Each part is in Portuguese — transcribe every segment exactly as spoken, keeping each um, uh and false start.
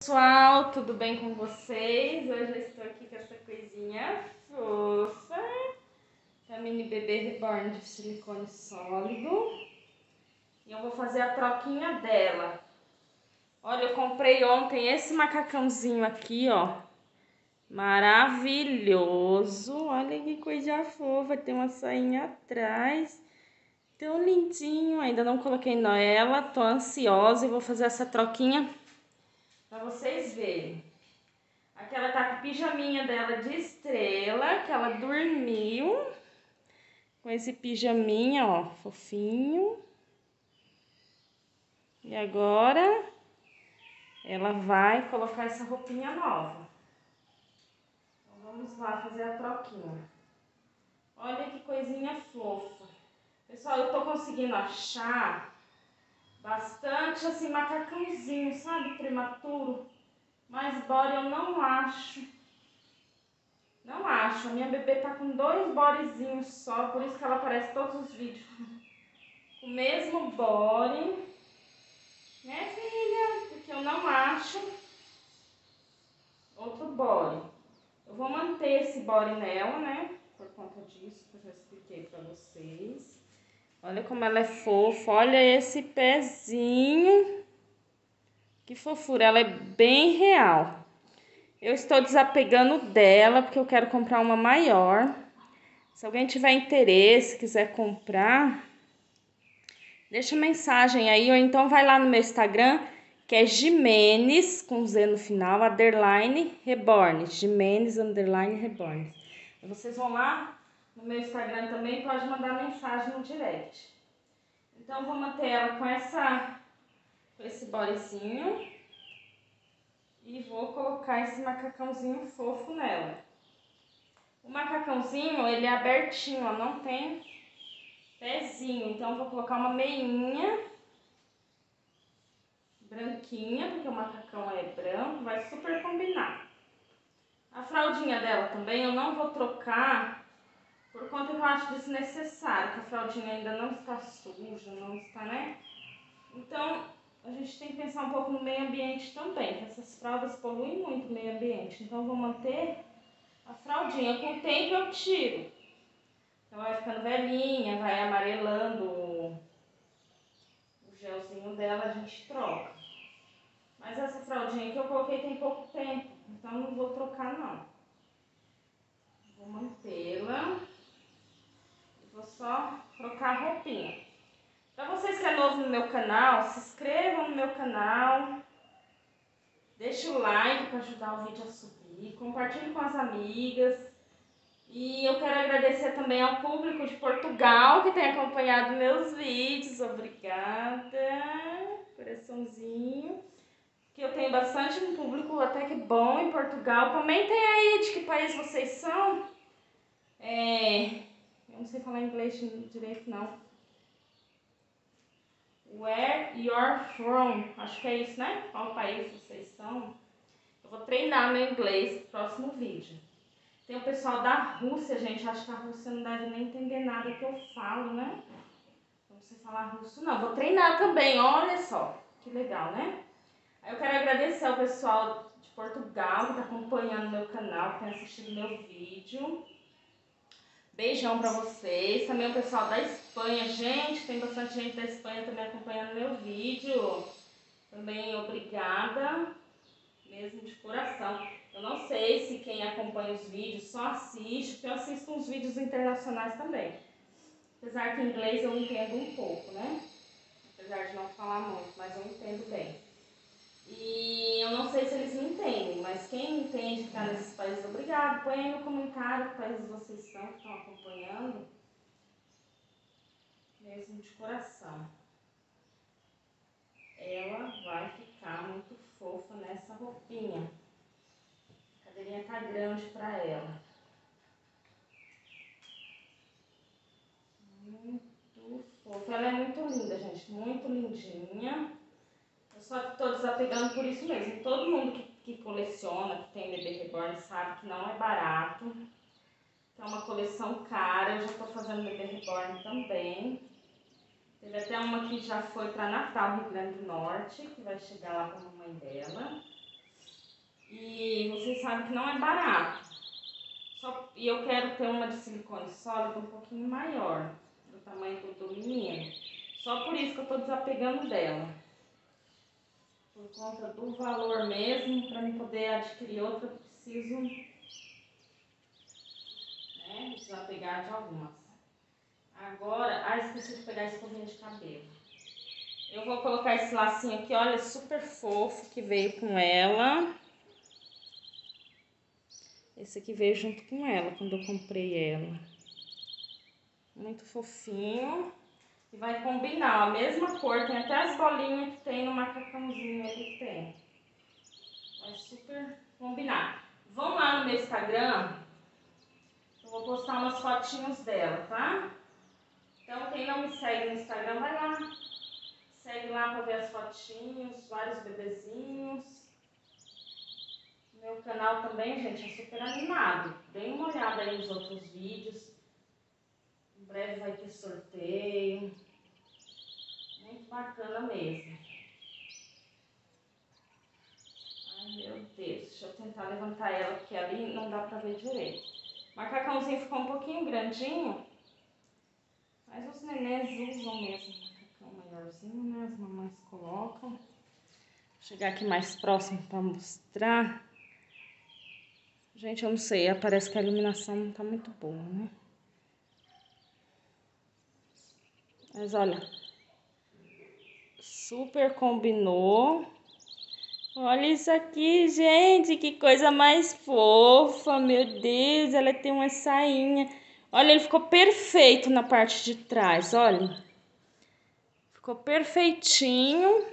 Pessoal, tudo bem com vocês? Hoje eu estou aqui com essa coisinha fofa, que é a mini bebê reborn de silicone sólido. E eu vou fazer a troquinha dela. Olha, eu comprei ontem esse macacãozinho aqui, ó. Maravilhoso. Olha que coisa fofa, tem uma sainha atrás. Tão lindinho, ainda não coloquei nela, tô ansiosa e vou fazer essa troquinha pra vocês verem. Aqui ela tá com o pijaminha dela de estrela, que ela dormiu com esse pijaminha, ó, fofinho. E agora ela vai colocar essa roupinha nova. Então vamos lá fazer a troquinha. Olha que coisinha fofa. Pessoal, eu tô conseguindo achar bastante assim macacãozinho, sabe, prematuro. Mas body eu não acho. Não acho. A minha bebê tá com dois bodyzinhos só, por isso que ela aparece todos os vídeos. O mesmo body. Né, filha? Porque eu não acho outro body. Eu vou manter esse body nela, né? Por conta disso, que eu já expliquei pra vocês. Olha como ela é fofa. Olha esse pezinho. Que fofura. Ela é bem real. Eu estou desapegando dela, porque eu quero comprar uma maior. Se alguém tiver interesse, quiser comprar, deixa mensagem aí, ou então vai lá no meu Instagram, que é Jimenez, com Z no final, underline reborn. Jimenez, underline reborn. Vocês vão lá no meu Instagram também, pode mandar mensagem no direct. Então, eu vou manter ela com, essa, com esse bodyzinho. E vou colocar esse macacãozinho fofo nela. O macacãozinho, ele é abertinho, ó, não tem pezinho. Então, eu vou colocar uma meinha branquinha, porque o macacão é branco, vai super combinar. A fraldinha dela também eu não vou trocar, por conta que eu acho desnecessário, que a fraldinha ainda não está suja, não está, né? Então, a gente tem que pensar um pouco no meio ambiente também, que essas fraldas poluem muito o meio ambiente. Então, eu vou manter a fraldinha. Com o tempo eu tiro. Ela vai ficando velhinha, vai amarelando o gelzinho dela, a gente troca. Mas essa fraldinha que eu coloquei tem pouco tempo, então não vou trocar não. Vou mantê-la. Vou só trocar a roupinha. Para vocês que é novo no meu canal, se inscrevam no meu canal. Deixa o like para ajudar o vídeo a subir. Compartilhe com as amigas. E eu quero agradecer também ao público de Portugal que tem acompanhado meus vídeos. Obrigada. Coraçãozinho. Que eu tenho bastante um público até que bom em Portugal. Comentem aí de que país vocês são. É, eu não sei falar inglês direito, não. Where you're from. Acho que é isso, né? Qual país vocês são. Eu vou treinar meu inglês no próximo vídeo. Tem o pessoal da Rússia, gente. Acho que a Rússia não deve nem entender nada que eu falo, né? Não sei falar russo, não. Vou treinar também, olha só. Que legal, né? Aí eu quero agradecer ao pessoal de Portugal que está acompanhando meu canal, que tem assistido meu vídeo. Beijão pra vocês. Também o pessoal da Espanha. Gente, tem bastante gente da Espanha também acompanhando meu vídeo. Também obrigada, mesmo de coração. Eu não sei se quem acompanha os vídeos só assiste, porque eu assisto uns vídeos internacionais também. Apesar que em inglês eu entendo um pouco, né? Apesar de não falar muito, mas eu entendo bem. E eu não sei se eles me entendem, mas quem entende que está nesses países, obrigado. Põe aí no comentário que países vocês estão, que estão acompanhando. Mesmo de coração. Ela vai ficar muito fofa nessa roupinha. A cadeirinha tá grande pra ela. Muito fofa. Ela é muito linda, gente. Muito lindinha. Eu só tô desapegando por isso mesmo. Todo mundo que, que coleciona, que tem bebê reborn, sabe que não é barato. É uma coleção cara. Eu já tô fazendo bebê reborn também. Teve até uma que já foi para Natal, Rio Grande do Norte, que vai chegar lá com a mamãe dela. sabem que não é barato. Só, e eu quero ter uma de silicone sólido um pouquinho maior, do tamanho do menino. Só por isso que eu tô desapegando dela. Por conta do valor mesmo, para mim poder adquirir outra, eu preciso, né, desapegar de algumas. Agora, ah, esqueci de pegar a escovinha de cabelo. Eu vou colocar esse lacinho aqui, olha, super fofo que veio com ela. Esse aqui veio junto com ela, quando eu comprei ela. Muito fofinho. E vai combinar, a mesma cor, tem até as bolinhas que tem no macacãozinho ali que tem. Vai super combinar. Vão lá no meu Instagram, eu vou postar umas fotinhos dela, tá? Então quem não me segue no Instagram, vai lá. Segue lá pra ver as fotinhos, vários bebezinhos. Meu canal também, gente, é super animado. Dê uma olhada aí nos outros vídeos. Em breve vai ter sorteio. Muito bacana mesmo. Ai, meu Deus. Deixa eu tentar levantar ela, porque ali não dá pra ver direito. O macacãozinho ficou um pouquinho grandinho. Mas os nenês usam mesmo o macacão maiorzinho, né? As mamães colocam. Vou chegar aqui mais próximo pra mostrar. Gente, eu não sei, parece que a iluminação não tá muito boa, né? Mas olha, super combinou. Olha isso aqui, gente, que coisa mais fofa, meu Deus, ela tem uma sainha. Olha, ele ficou perfeito na parte de trás, olha. Ficou perfeitinho.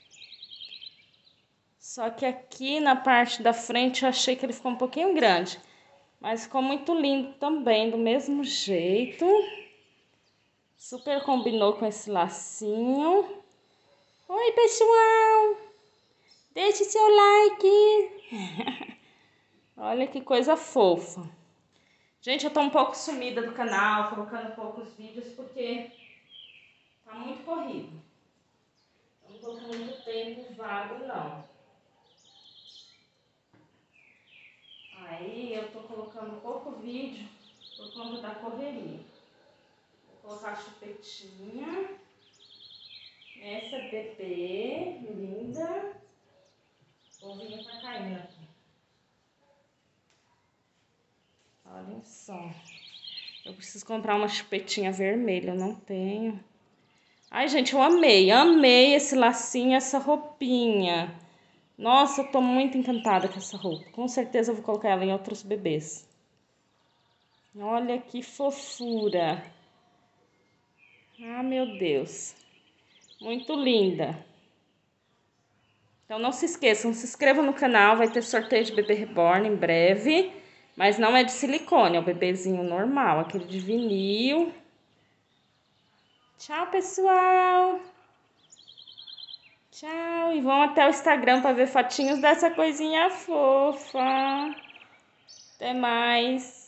Só que aqui na parte da frente eu achei que ele ficou um pouquinho grande. Mas ficou muito lindo também, do mesmo jeito. Super combinou com esse lacinho. Oi, pessoal! Deixe seu like! Olha que coisa fofa. Gente, eu tô um pouco sumida do canal, colocando poucos vídeos, porque tá muito corrido. Não tô com muito tempo vago, não. Aí eu tô colocando pouco vídeo por conta da correria. Vou colocar a chupetinha. Essa bebê linda. O ovinho tá caindo aqui. Olha só. Eu preciso comprar uma chupetinha vermelha, eu não tenho. Ai, gente, eu amei. Amei esse lacinho, essa roupinha. Nossa, eu tô muito encantada com essa roupa. Com certeza eu vou colocar ela em outros bebês. Olha que fofura. Ah, meu Deus. Muito linda. Então não se esqueçam, se inscrevam no canal. Vai ter sorteio de bebê reborn em breve. Mas não é de silicone, é o bebezinho normal, aquele de vinil. Tchau, pessoal. Tchau. E vão até o Instagram para ver fotinhos dessa coisinha fofa. Até mais.